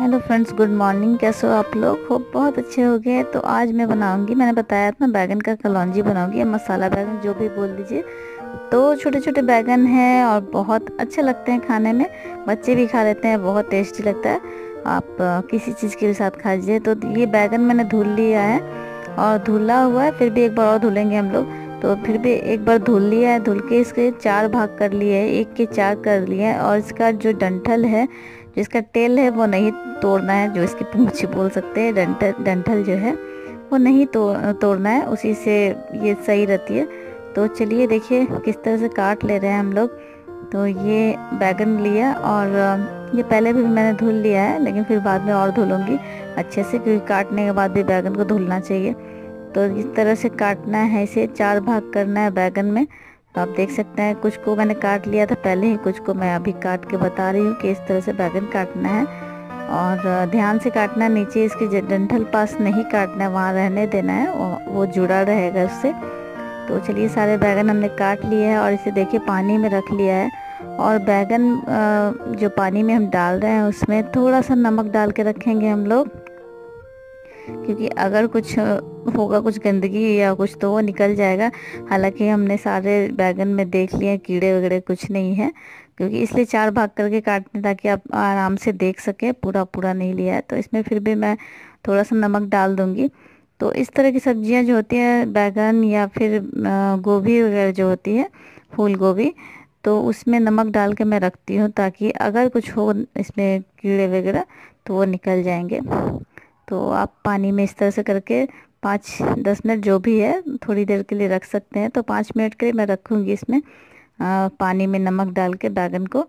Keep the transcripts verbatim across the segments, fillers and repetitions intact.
Hello friends, good morning. कैसे हो आप लोग? होप बहुत अच्छे हो गए। तो आज मैं बनाऊंगी, मैंने बताया था बैगन का कलौंजी बनाऊंगी या मसाला बैगन, जो भी बोल दीजिए। तो छोटे छोटे बैगन हैं और बहुत अच्छे लगते हैं खाने में। बच्चे भी खा लेते हैं, बहुत टेस्टी लगता है। आप अ, किसी चीज़ के भी साथ खा लीजिए। तो ये बैगन मैंने धुल लिया है और धुला हुआ है, फिर भी एक बार और धुलेंगे हम लोग। तो फिर भी एक बार धुल लिया है, धुल के इसके चार भाग कर लिए है, एक के चार कर लिए हैं। और इसका जो डंठल है, जिसका टेल है, वो नहीं तोड़ना है। जो इसकी पूंछ बोल सकते हैं, डंठल डंठल जो है वो नहीं तो तोड़ना है, उसी से ये सही रहती है। तो चलिए देखिए किस तरह से काट ले रहे हैं हम लोग। तो ये बैगन लिया और ये पहले भी मैंने धुल लिया है, लेकिन फिर बाद में और धुलूंगी अच्छे से, क्योंकि काटने के बाद भी बैगन को धुलना चाहिए। तो इस तरह से काटना है, इसे चार भाग करना है बैगन में। तो आप देख सकते हैं, कुछ को मैंने काट लिया था पहले ही, कुछ को मैं अभी काट के बता रही हूँ कि इस तरह से बैगन काटना है। और ध्यान से काटना है, नीचे इसके डंठल पास नहीं काटना है, वहाँ रहने देना है, वो जुड़ा रहेगा उससे। तो चलिए सारे बैगन हमने काट लिए हैं और इसे देखिए पानी में रख लिया है। और बैगन जो पानी में हम डाल रहे हैं उसमें थोड़ा सा नमक डाल के रखेंगे हम लोग, क्योंकि अगर कुछ होगा, कुछ गंदगी या कुछ, तो वो निकल जाएगा। हालांकि हमने सारे बैगन में देख लिए कीड़े वगैरह कुछ नहीं है, क्योंकि इसलिए चार भाग करके काटने, ताकि आप आराम से देख सके। पूरा पूरा नहीं लिया है, तो इसमें फिर भी मैं थोड़ा सा नमक डाल दूंगी। तो इस तरह की सब्जियां जो होती हैं, बैगन या फिर गोभी वगैरह जो होती है, फूल गोभी, तो उसमें नमक डाल के मैं रखती हूँ, ताकि अगर कुछ हो इसमें कीड़े वगैरह तो वो निकल जाएंगे। तो आप पानी में इस तरह से करके पाँच दस मिनट जो भी है, थोड़ी देर के लिए रख सकते हैं। तो पाँच मिनट के लिए मैं रखूँगी इसमें आ, पानी में नमक डाल के बैगन को,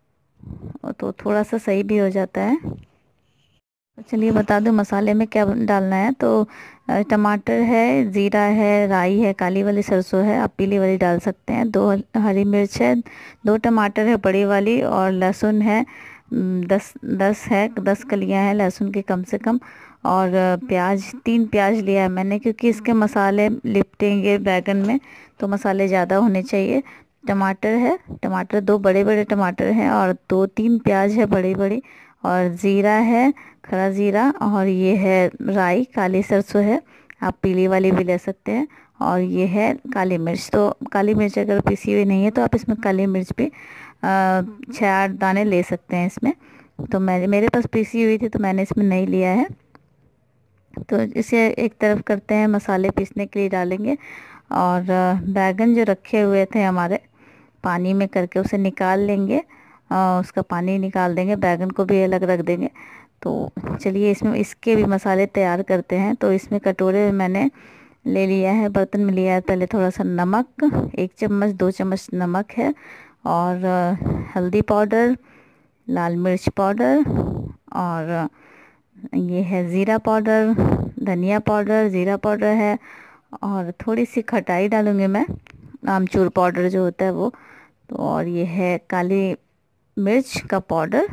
तो थोड़ा सा सही भी हो जाता है। तो चलिए बता दूं मसाले में क्या डालना है। तो अ, टमाटर है, ज़ीरा है, राई है, काली वाली सरसों है, आप पीली वाली डाल सकते हैं। दो हरी मिर्च है, दो टमाटर है बड़ी वाली, और लहसुन है अम, दस दस है, दस कलियां हैं लहसुन की कम से कम। और अ, प्याज, तीन प्याज लिया है मैंने, क्योंकि इसके मसाले लिपटेंगे बैगन में, तो मसाले ज़्यादा होने चाहिए। टमाटर है, टमाटर दो बड़े बड़े टमाटर हैं, और दो तीन प्याज है बड़ी बड़ी। और ज़ीरा है, खड़ा ज़ीरा, और ये है राई, काली सरसों है, आप पीली वाली भी ले सकते हैं। और ये है काली मिर्च। तो काली मिर्च अगर पिसी हुई नहीं है तो आप इसमें काली मिर्च भी अ, छः आठ दाने ले सकते हैं इसमें। तो मैं, मेरे पास पिसी हुई थी तो मैंने इसमें नहीं लिया है। तो इसे एक तरफ करते हैं, मसाले पीसने के लिए डालेंगे। और अ, बैगन जो रखे हुए थे हमारे, पानी में करके उसे निकाल लेंगे। अ, उसका पानी निकाल देंगे, बैगन को भी अलग रख देंगे। तो चलिए इसमें इसके भी मसाले तैयार करते हैं। तो इसमें कटोरे में मैंने ले लिया है, बर्तन में लिया है पहले थोड़ा सा नमक, एक चम्मच दो चम्मच नमक है। और अ, हल्दी पाउडर, लाल मिर्च पाउडर, और अ, ये है ज़ीरा पाउडर, धनिया पाउडर, ज़ीरा पाउडर है। और थोड़ी सी खटाई डालूंगी मैं, आमचूर पाउडर जो होता है वो। तो और ये है काली मिर्च का पाउडर।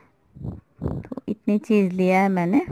तो इतनी चीज़ लिया है मैंने।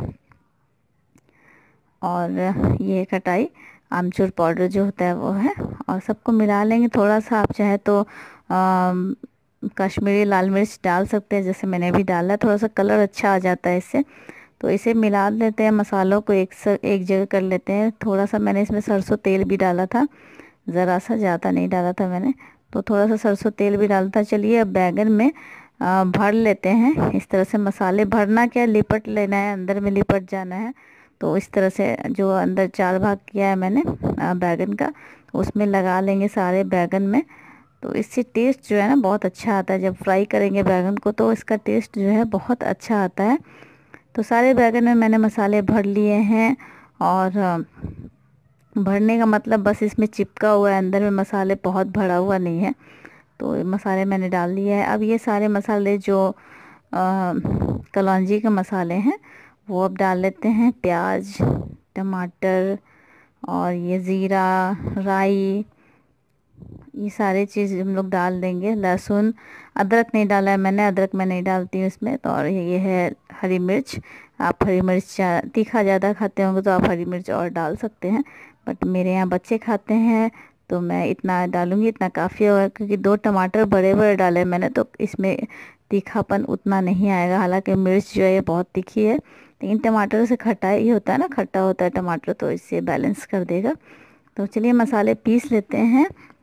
और ये खटाई, आमचूर पाउडर जो होता है वो है। और सबको मिला लेंगे। थोड़ा सा आप चाहे तो अम, कश्मीरी लाल मिर्च डाल सकते हैं, जैसे मैंने भी डाला, थोड़ा सा कलर अच्छा आ जाता है इससे। तो इसे मिला लेते हैं, मसालों को एक स, एक जगह कर लेते हैं। थोड़ा सा मैंने इसमें सरसों तेल भी डाला था, ज़रा सा, ज़्यादा नहीं डाला था मैंने। तो थोड़ा सा सरसों तेल भी डालता। चलिए अब बैगन में अ, भर लेते हैं इस तरह से मसाले। भरना क्या, लिपट लेना है, अंदर में लिपट जाना है। तो इस तरह से जो अंदर चार भाग किया है मैंने अ, बैगन का, तो उसमें लगा लेंगे सारे बैगन में। तो इससे टेस्ट जो है ना बहुत अच्छा आता है। जब फ्राई करेंगे बैगन को तो इसका टेस्ट जो है बहुत अच्छा आता है। तो सारे बैगन में मैंने मसाले भर लिए हैं। और अ, भरने का मतलब बस इसमें चिपका हुआ है, अंदर में मसाले बहुत भरा हुआ नहीं है। तो ये मसाले मैंने डाल दिए हैं। अब ये सारे मसाले जो आ, कलौंजी के मसाले हैं वो अब डाल लेते हैं। प्याज, टमाटर, और ये ज़ीरा, राई, ये सारे चीज़ हम लोग डाल देंगे। लहसुन, अदरक नहीं डाला है मैंने, अदरक मैं नहीं डालती हूँ इसमें। तो और ये है हरी मिर्च। आप हरी मिर्च तीखा ज़्यादा खाते होंगे तो आप हरी मिर्च और डाल सकते हैं, बट मेरे यहाँ बच्चे खाते हैं तो मैं इतना डालूंगी, इतना काफ़ी होगा, क्योंकि दो टमाटर बड़े बड़े डाले मैंने, तो इसमें तीखापन उतना नहीं आएगा। हालांकि मिर्च जो है ये बहुत तीखी है, लेकिन टमाटर से खटाई ही होता है ना, खट्टा होता है टमाटर, तो इससे बैलेंस कर देगा। तो चलिए मसाले पीस लेते हैं,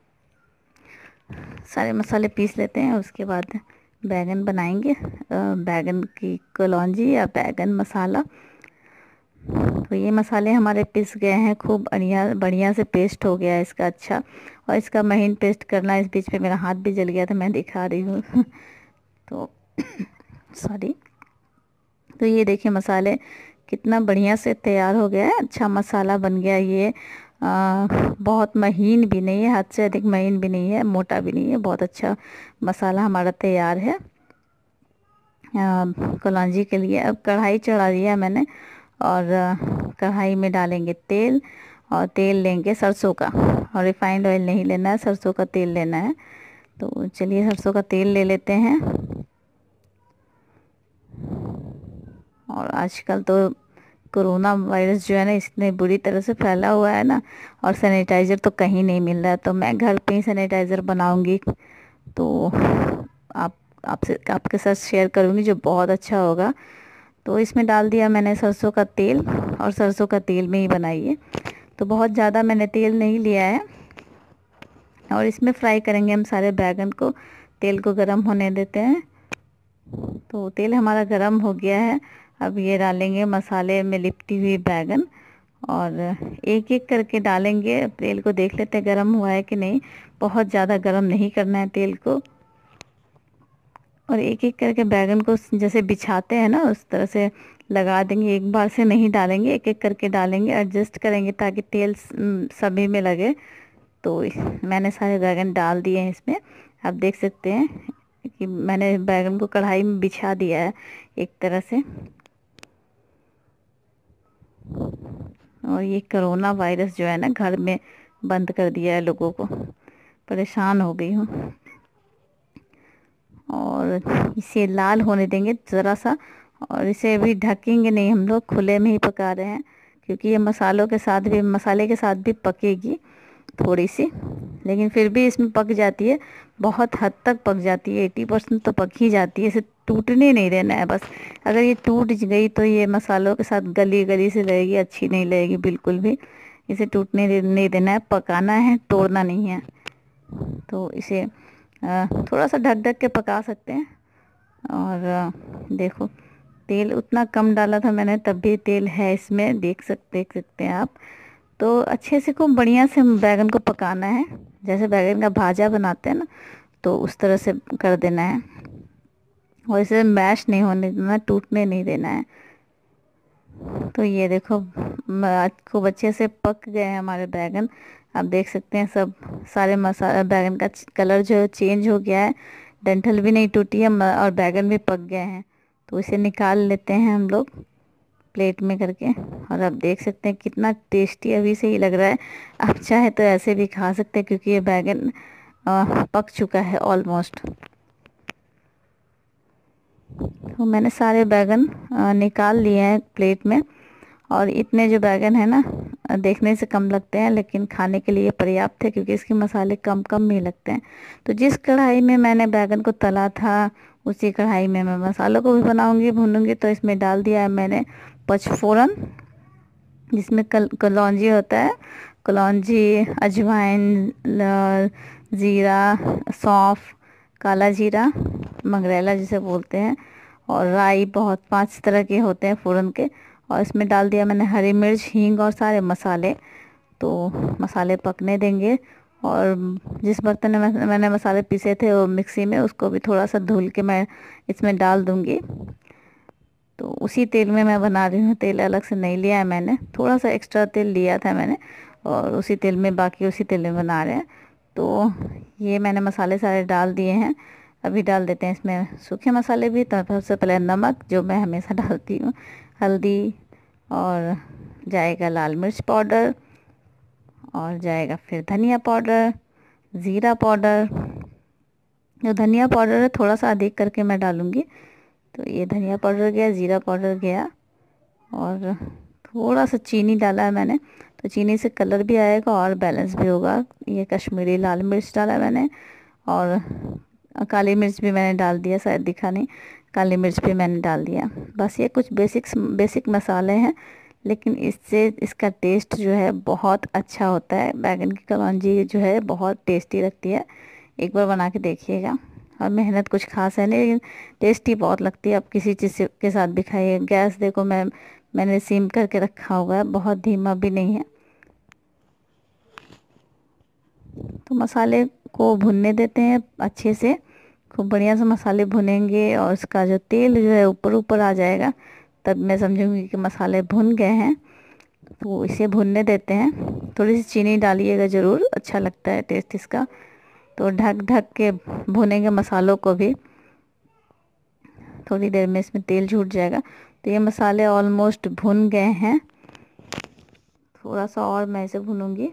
सारे मसाले पीस लेते हैं, उसके बाद बैगन बनाएंगे। बैगन की कलौंजी या बैगन मसाला। तो ये मसाले हमारे पिस गए हैं, खूब बढ़िया बढ़िया से पेस्ट हो गया है इसका अच्छा। और इसका महीन पेस्ट करना है। इस बीच में मेरा हाथ भी जल गया था, मैं दिखा रही हूँ तो सॉरी। तो ये देखिए मसाले कितना बढ़िया से तैयार हो गया है, अच्छा मसाला बन गया ये। आ, बहुत महीन भी नहीं है, हद से अधिक महीन भी नहीं है, मोटा भी नहीं है, बहुत अच्छा मसाला हमारा तैयार है कलौंजी के लिए। अब कढ़ाई चढ़ा दिया मैंने, और कढ़ाई में डालेंगे तेल, और तेल लेंगे सरसों का, और रिफाइंड ऑयल नहीं लेना है, सरसों का तेल लेना है। तो चलिए सरसों का तेल ले लेते हैं। और आजकल तो कोरोना वायरस जो है ना, इतने बुरी तरह से फैला हुआ है ना, और सैनिटाइज़र तो कहीं नहीं मिल रहा है, तो मैं घर पे ही सैनिटाइज़र बनाऊंगी। तो आप आपसे आपके साथ शेयर करूंगी, जो बहुत अच्छा होगा। तो इसमें डाल दिया मैंने सरसों का तेल, और सरसों का तेल में ही बनाइए। तो बहुत ज़्यादा मैंने तेल नहीं लिया है। और इसमें फ्राई करेंगे हम सारे बैगन को, तेल को गरम होने देते हैं। तो तेल हमारा गरम हो गया है। अब ये डालेंगे मसाले में लिपटी हुई बैगन, और एक एक करके डालेंगे। तेल को देख लेते हैं गरम हुआ है कि नहीं, बहुत ज़्यादा गरम नहीं करना है तेल को। और एक एक करके बैगन को जैसे बिछाते हैं ना, उस तरह से लगा देंगे, एक बार से नहीं डालेंगे, एक एक करके डालेंगे, एडजस्ट करेंगे ताकि तेल सभी में लगे। तो मैंने सारे बैगन डाल दिए हैं इसमें। आप देख सकते हैं कि मैंने बैगन को कढ़ाई में बिछा दिया है एक तरह से। और ये कोरोना वायरस जो है ना, घर में बंद कर दिया है लोगों को, परेशान हो गई हूँ। और इसे लाल होने देंगे ज़रा सा, और इसे अभी ढकेंगे नहीं, हम लोग खुले में ही पका रहे हैं, क्योंकि ये मसालों के साथ भी, मसाले के साथ भी पकेगी थोड़ी सी, लेकिन फिर भी इसमें पक जाती है, बहुत हद तक पक जाती है, एटी परसेंट तो पक ही जाती है। इसे टूटने नहीं देना है बस। अगर ये टूट गई तो ये मसालों के साथ गली गली से लगेगी, अच्छी नहीं लगेगी बिल्कुल भी। इसे टूटने नहीं देना है, पकाना है, तोड़ना नहीं है। तो इसे थोड़ा सा ढक ढक के पका सकते हैं। और देखो तेल उतना कम डाला था मैंने, तब भी तेल है इसमें, देख सकते देख सकते हैं आप। तो अच्छे से खूब बढ़िया से बैगन को पकाना है, जैसे बैगन का भाजा बनाते हैं ना, तो उस तरह से कर देना है। और इसे मैश नहीं होने देना, टूटने नहीं देना है। तो ये देखो खूब अच्छे से पक गए हैं हमारे बैगन। आप देख सकते हैं सब सारे मसाला, बैगन का कलर जो है चेंज हो गया है, डंठल भी नहीं टूटी है, और बैगन भी पक गए हैं। तो इसे निकाल लेते हैं हम लोग प्लेट में करके। और आप देख सकते हैं कितना टेस्टी अभी से ही लग रहा है। आप चाहे तो ऐसे भी खा सकते हैं, क्योंकि ये बैगन पक चुका है ऑलमोस्ट। तो मैंने सारे बैगन निकाल लिए हैं प्लेट में। और इतने जो बैगन है ना, देखने से कम लगते हैं, लेकिन खाने के लिए पर्याप्त है, क्योंकि इसके मसाले कम कम ही लगते हैं। तो जिस कढ़ाई में मैंने बैगन को तला था, उसी कढ़ाई में मैं मसालों को भी बनाऊंगी, भूनूंगी। तो इसमें डाल दिया है मैंने पचफोरन, जिसमें कल कलौंजी होता है, कलौंजी, अजवाइन, ज़ीरा, सौंफ, काला जीरा, मंगरेला जिसे बोलते हैं, और राई, बहुत पांच तरह के होते हैं फ़ोरन के। और इसमें डाल दिया मैंने हरी मिर्च, हींग और सारे मसाले। तो मसाले पकने देंगे। और जिस बर्तन में मैंने मसाले पीसे थे वो मिक्सी में, उसको भी थोड़ा सा धुल के मैं इसमें डाल दूंगी। तो उसी तेल में मैं बना रही हूँ, तेल अलग से नहीं लिया है मैंने, थोड़ा सा एक्स्ट्रा तेल लिया था मैंने, और उसी तेल में, बाकी उसी तेल में बना रहे हैं। तो ये मैंने मसाले सारे डाल दिए हैं। अभी डाल देते हैं इसमें सूखे मसाले भी। तो सबसे पहले नमक, जो मैं हमेशा डालती हूँ, हल्दी, और जाएगा लाल मिर्च पाउडर, और जाएगा फिर धनिया पाउडर, ज़ीरा पाउडर। जो धनिया पाउडर है थोड़ा सा अधिक करके मैं डालूँगी। तो ये धनिया पाउडर गया, ज़ीरा पाउडर गया, और थोड़ा सा चीनी डाला है मैंने, तो चीनी से कलर भी आएगा और बैलेंस भी होगा। ये कश्मीरी लाल मिर्च डाला मैंने, और काली मिर्च भी मैंने डाल दिया, शायद दिखा नहीं, काली मिर्च भी मैंने डाल दिया। बस ये कुछ बेसिक्स बेसिक मसाले हैं, लेकिन इससे इसका टेस्ट जो है बहुत अच्छा होता है। बैगन की कलौंजी जो है बहुत टेस्टी लगती है, एक बार बना के देखिएगा। और मेहनत कुछ खास है नहीं, लेकिन टेस्टी बहुत लगती है। आप किसी चीज़ से के साथ भी खाइए। गैस देखो मैं मैंने सिम करके रखा हुआ है, बहुत धीमा भी नहीं है। तो मसाले को भुनने देते हैं अच्छे से, खूब बढ़िया से मसाले भुनेंगे और उसका जो तेल जो है ऊपर ऊपर आ जाएगा, तब मैं समझूंगी कि मसाले भुन गए हैं। तो इसे भुनने देते हैं। थोड़ी सी चीनी डालिएगा ज़रूर, अच्छा लगता है टेस्ट इसका। तो ढक ढक के भुनेंगे मसालों को भी, थोड़ी देर में इसमें तेल छूट जाएगा। तो ये मसाले ऑलमोस्ट भुन गए हैं, थोड़ा सा और मैं इसे भूनूंगी।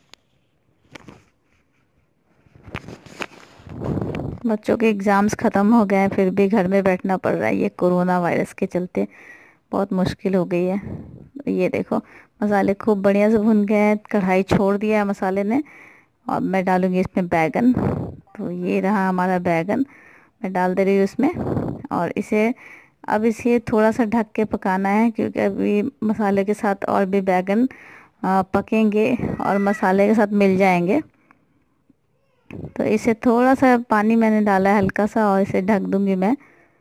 बच्चों के एग्ज़ाम्स ख़त्म हो गए हैं, फिर भी घर में बैठना पड़ रहा है, ये कोरोना वायरस के चलते बहुत मुश्किल हो गई है। ये देखो मसाले खूब बढ़िया से भुन गए हैं, कढ़ाई छोड़ दिया है मसाले ने। अब मैं डालूंगी इसमें बैगन। तो ये रहा हमारा बैगन, मैं डाल दे रही हूँ इसमें। और इसे अब इसे थोड़ा सा ढक के पकाना है, क्योंकि अभी मसाले के साथ और भी बैगन पकेंगे और मसाले के साथ मिल जाएंगे। तो इसे थोड़ा सा पानी मैंने डाला है हल्का सा, और इसे ढक दूंगी मैं।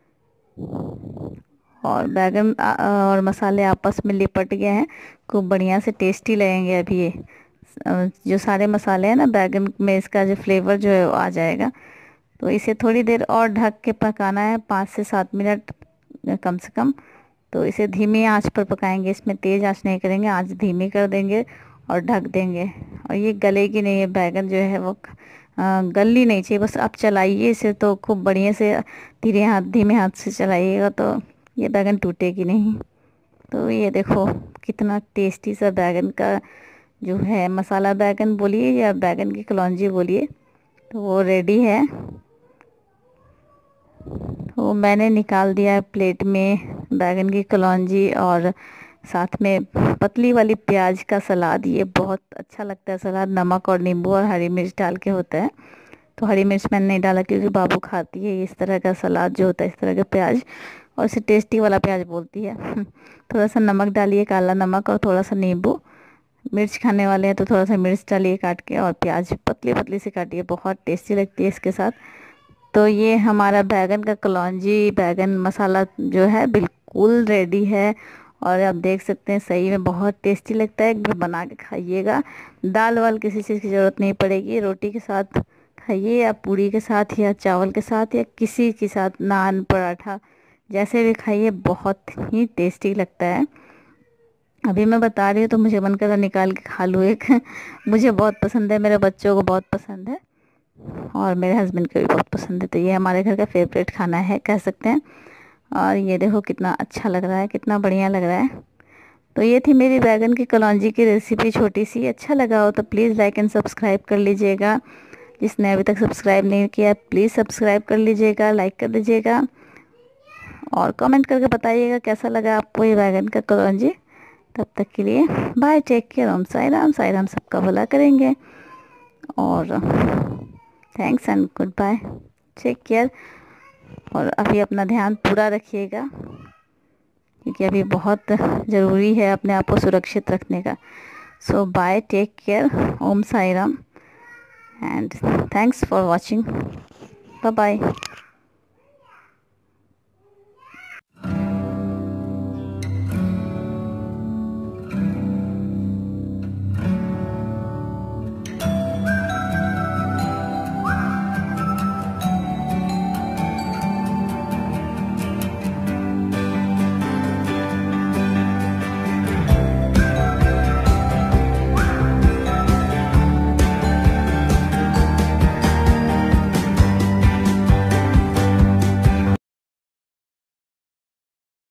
और बैगन और मसाले आपस में लिपट गए हैं, खूब बढ़िया से टेस्टी लगेंगे अभी ये। जो सारे मसाले हैं ना बैगन में, इसका जो फ्लेवर जो है वो आ जाएगा। तो इसे थोड़ी देर और ढक के पकाना है, पाँच से सात मिनट कम से कम। तो इसे धीमी आंच पर पकाएंगे, इसमें तेज़ आंच नहीं करेंगे, आंच धीमी कर देंगे और ढक देंगे। और ये गलेगी नहीं, है बैगन जो है वो गलनी नहीं चाहिए, बस आप चलाइए इसे तो खूब बढ़िया से, धीरे हाथ धीमे हाथ से चलाइएगा तो ये बैगन टूटेगी नहीं। तो ये देखो कितना टेस्टी सा बैगन का जो है, मसाला बैगन बोलिए या बैगन की कलौंजी बोलिए, तो वो रेडी है। तो मैंने निकाल दिया है प्लेट में बैगन की कलौंजी, और साथ में पतली वाली प्याज का सलाद। ये बहुत अच्छा लगता है सलाद, नमक और नींबू और हरी मिर्च डाल के होता है। तो हरी मिर्च मैंने नहीं डाला क्योंकि बाबू खाती है इस तरह का सलाद जो होता है, इस तरह का प्याज, और इसे टेस्टी वाला प्याज बोलती है। थोड़ा सा नमक डालिए, काला नमक, और थोड़ा सा नींबू। मिर्च खाने वाले हैं तो थोड़ा सा मिर्च डालिए काट के, और प्याज पतली पतली से काटिए, बहुत टेस्टी लगती है इसके साथ। तो ये हमारा बैगन का कलौंजी बैगन मसाला जो है बिल्कुल रेडी है। और आप देख सकते हैं सही में बहुत टेस्टी लगता है, एक बार बना के खाइएगा। दाल वाल किसी चीज़ की ज़रूरत नहीं पड़ेगी, रोटी के साथ खाइए या पूरी के साथ या चावल के साथ या किसी के साथ, नान पराठा जैसे भी खाइए, बहुत ही टेस्टी लगता है। अभी मैं बता रही हूँ तो मुझे मन कर रहा निकाल के खा लूँ एक। मुझे बहुत पसंद है, मेरे बच्चों को बहुत पसंद है, और मेरे हस्बैंड को भी बहुत पसंद है। तो ये हमारे घर का फेवरेट खाना है कह सकते हैं। और ये देखो कितना अच्छा लग रहा है, कितना बढ़िया लग रहा है। तो ये थी मेरी बैगन की कलौंजी की रेसिपी छोटी सी। अच्छा लगा हो तो प्लीज़ लाइक एंड सब्सक्राइब कर लीजिएगा। जिसने अभी तक सब्सक्राइब नहीं किया प्लीज़ सब्सक्राइब कर लीजिएगा, लाइक कर दीजिएगा, और कमेंट करके बताइएगा कैसा लगा आपको ये बैगन का कलौंजी। तब तक के लिए bye, take care, Om Sai Ram. Sai Ram सबका भला करेंगे, और thanks and goodbye, take care. और अभी अपना ध्यान पूरा रखिएगा, क्योंकि अभी बहुत ज़रूरी है अपने आप को सुरक्षित रखने का। So bye, take care, Om Sai Ram, and thanks for watching, bye bye.